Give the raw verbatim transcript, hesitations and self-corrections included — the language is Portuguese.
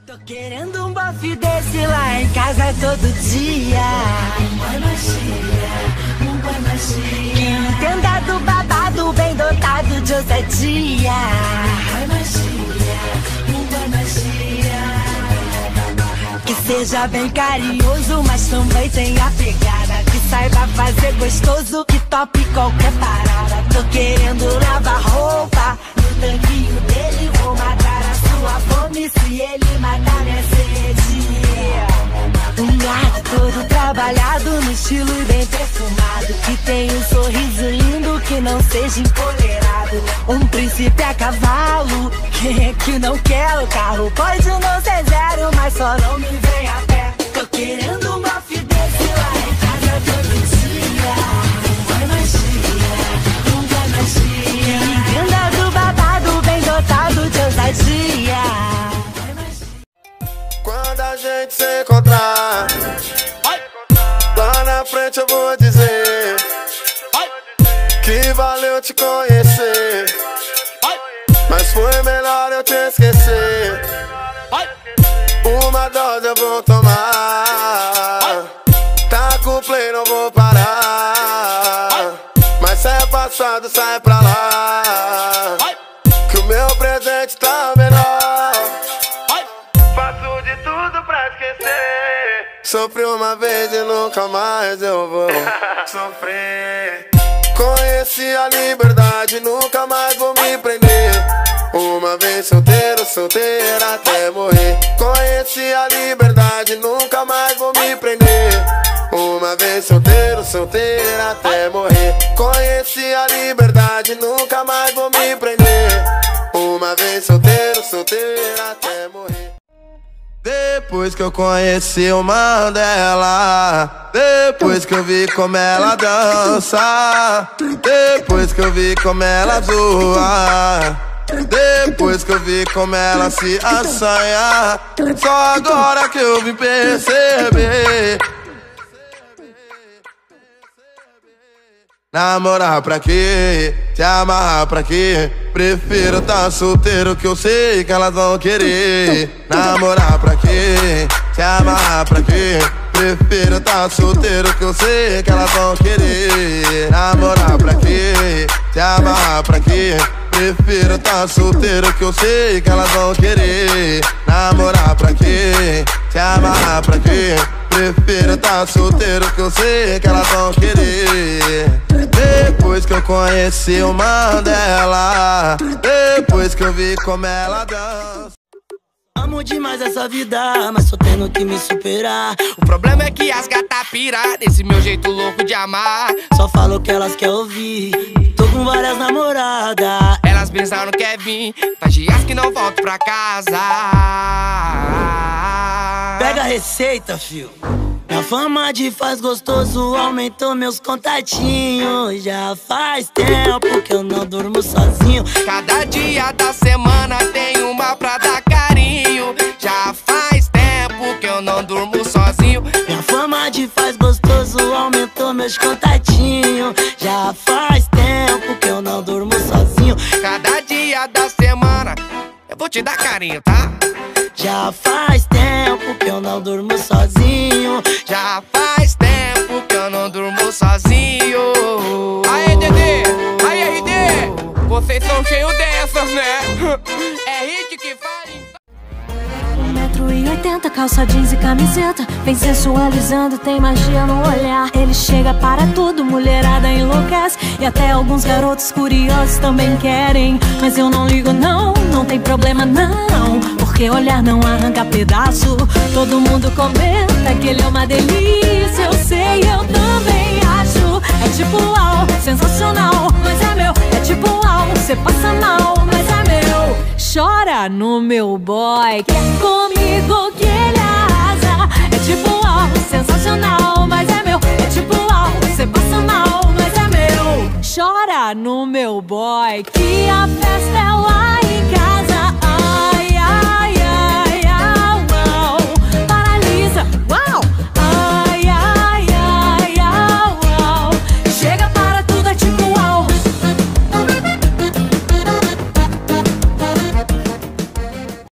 Tô querendo um bofe desse lá em casa todo dia. Um boy magia, um boy magia. Que entenda do babado, bem dotado de ousadia. Um boy magia, um boy magia. Que seja bem carinhoso, mas também tenha pegada. Que saiba fazer gostoso, que tope qualquer parada. Tô querendo lavar roupa no tanquinho dele. Vou matar a sua fome se ele matar minha sede. Um gato todo trabalhado no estilo e bem perfumado. Que tem um sorriso lindo, que não seja empoleirado. Um príncipe a cavalo, quem é que não quer o carro? Pode não ser zero, mas só não me vem a pé. Tô querendo um bofe desse lá em casa todo dia. Um boy magia, um boy magia. Entenda do babado, bem dotado de ousadia. Quando a gente se encontrar, lá na frente eu vou dizer que valeu te conhecer, mas foi melhor eu te esquecer. Uma dose eu vou tomar, tá com play, não vou parar. Mas se é passado, sai pra lá, que o meu presente tá melhor. Faço de tudo pra esquecer. Sofri uma vez e nunca mais eu vou sofrer. Conheci a liberdade, nunca mais vou me prender. Uma vez solteiro, solteira até morrer. Conheci a liberdade, nunca mais vou me prender. Uma vez solteiro, solteira até morrer. Conheci a liberdade, nunca mais vou me prender. Uma vez solteiro, solteira até morrer. Depois que eu conheci o Mandela, depois que eu vi como ela dança, depois que eu vi como ela zoa, depois que eu vi como ela se assanha, só agora que eu vim perceber. Namorar pra quê? Se amarrar pra quê? Prefiro tá solteiro, que eu sei que elas vão querer. Namorar pra quê? Se amarrar pra quê? Prefiro tá solteiro, que eu sei que elas vão querer. Namorar pra quê? Se amarrar pra quê? Prefiro tá solteiro, que eu sei que elas vão querer. Namorar pra quê? Se amarrar pra quê? Prefiro tá solteiro, que eu sei que elas vão querer. Depois que eu conheci o Mandela, depois que eu vi como ela dança. Amo demais essa vida, mas tô tendo que me superar. O problema é que as gatas pira desse meu jeito louco de amar. Só falo o que elas querem ouvir. Tô com várias namoradas. Elas pensaram no Kevin, faz dias que não volto pra casa. Pega a receita, fio. Minha fama de faz gostoso aumentou meus contatinhos. Já faz tempo que eu não durmo sozinho. Cada dia da semana tem uma pra dar carinho. Já faz tempo que eu não durmo sozinho. Minha fama de faz gostoso aumentou meus contatinhos. Já faz tempo que eu não durmo sozinho. Cada dia da semana eu vou te dar carinho, tá? Já faz tempo que eu não durmo sozinho. Já faz tempo que eu não durmo sozinho. Aê, Dedê! Aê, R D! Vocês são cheios dessas, né? É hit que faz. Um metro e oitenta, calça jeans e camiseta. Vem sensualizando, tem magia no olhar. Ele chega para tudo, mulherada enlouquece. E até alguns garotos curiosos também querem. Mas eu não ligo não, não tem problema não, porque olhar não arranca pedaço. Todo mundo comenta que ele é uma delícia. Eu sei, eu também acho. É tipo uau, sensacional, mas é meu. É tipo uau, cê passa mal, mas é meu. Chora no meu boy, que é comigo que ele arrasa. É tipo uau, sensacional, mas é meu. É tipo uau, cê passa mal, mas é meu. Chora no meu boy, que a festa é lá em casa. Ai,